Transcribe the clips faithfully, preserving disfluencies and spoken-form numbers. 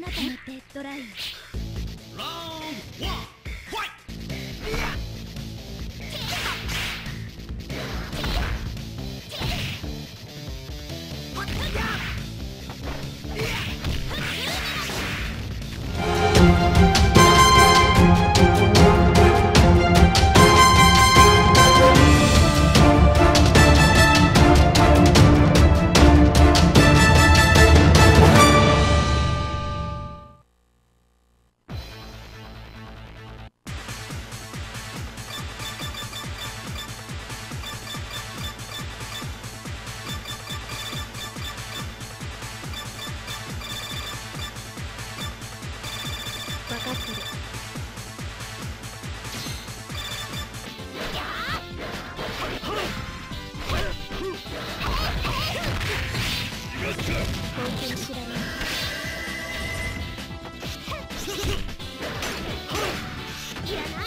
なたのデッドライン。 ラウンドワン、ファイト。 分かってる。本当に知らない。いらない。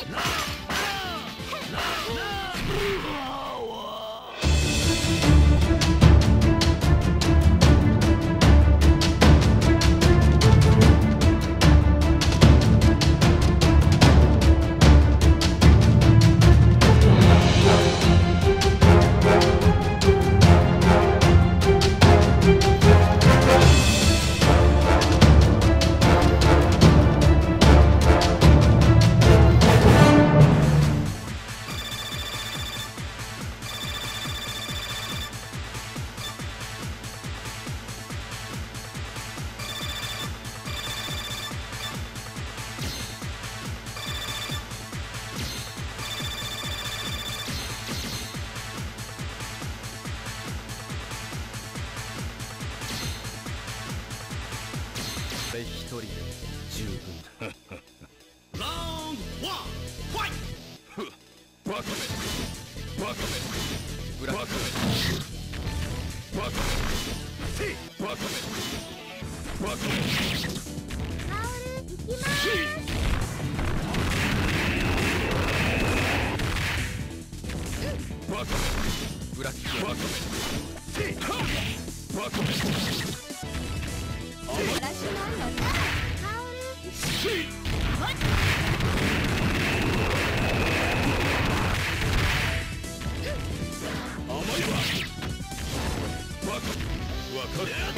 一人で十分だ。 ラウンドワン、ファイト。 バカめ、バカめ、ブラックめ、バカめ、セイ、バカめ、バカめ。 ハウル行きまーす。 バカめ、ブラックバカめ、セイ、バカめ。 私なんだね。ハウル。 セイ。甘いわ。バカ。わかる。